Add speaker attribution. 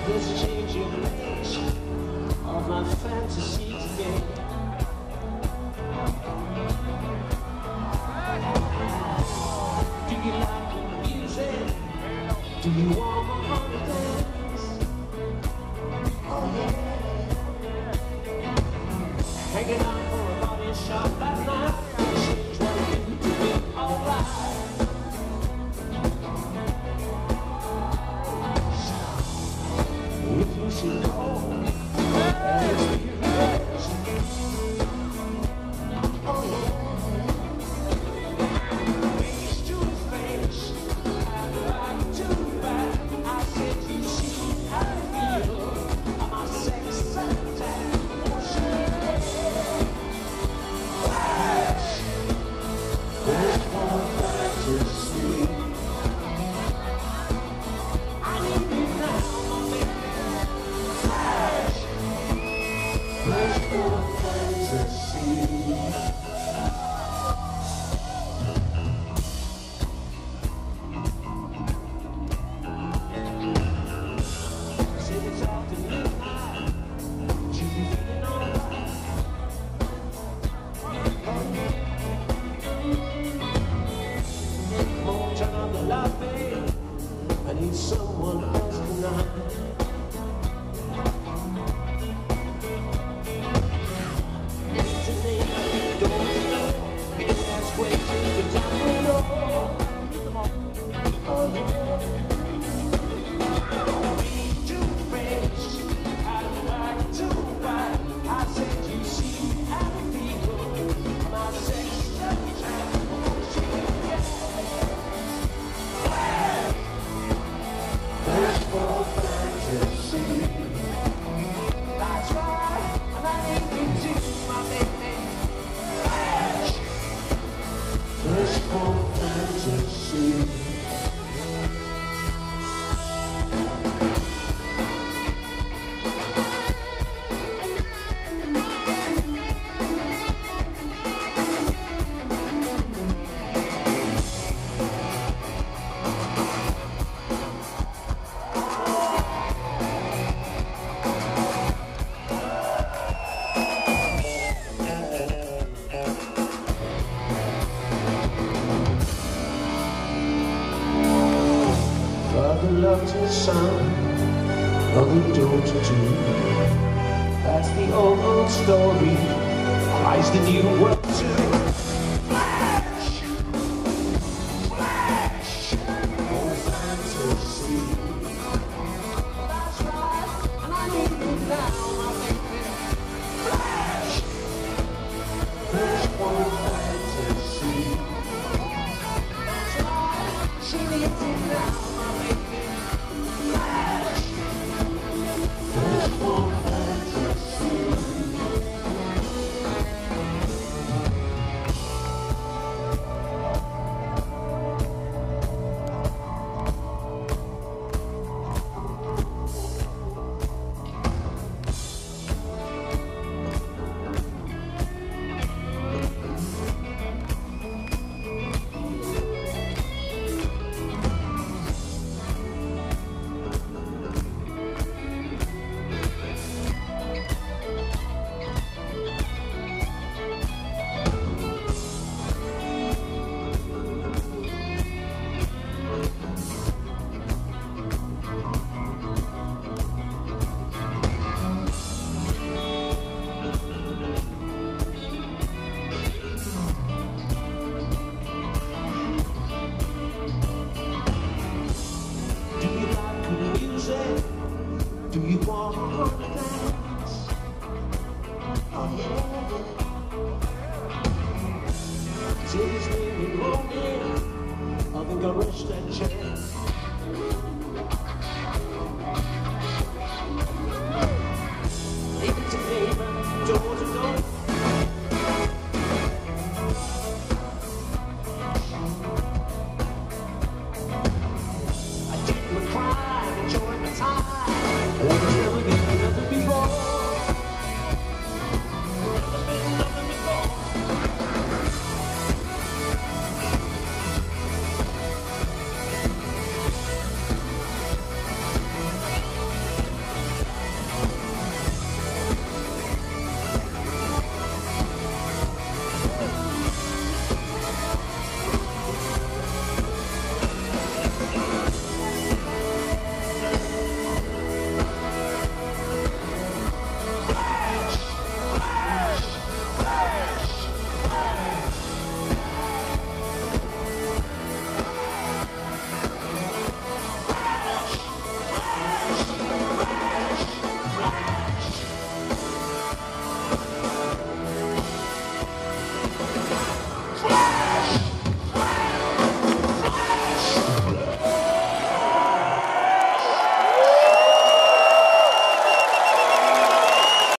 Speaker 1: This changing place of my fantasy today. Do you like the music? Do you want to dance? Oh yeah. Hanging out for a body shop at night. Change what you do to be alright. If you should know, let's be friends. Oh yeah. Face to face, I'd like to back. I said you see how I feel. I'm a sex attack. Flash. There's one fantasy. I need you now, my baby. Flash. There's one fantasy. Said it's after midnight. You be feeling alright. Won't turn on the light, babe. I need someone else tonight. Tonight, don't know. Maybe that's way to the time below. Oh yeah. Face to face, I'd like to fight. I said you see how I feel. My sex attack. There's more fantasy. That's right, and I need you to, my baby. Flash. There's more fantasy. Father loved his son, mother daughter too. That's the old story. Christ the new world too. Flash, flash, oh fantasy. That's right, and I need you now, my baby. Flash, there's one fantasy. That's right, she needs you now. Do you want to dance? Oh yeah. Till it's really rolling, I think I'll rush that chance.